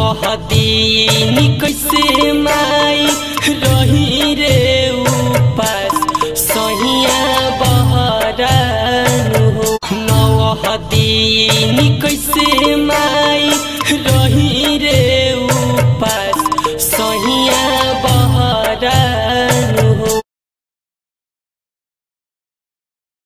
दिन कैसे माई रही रे उपास सहिया बहरान हो। 9 दिन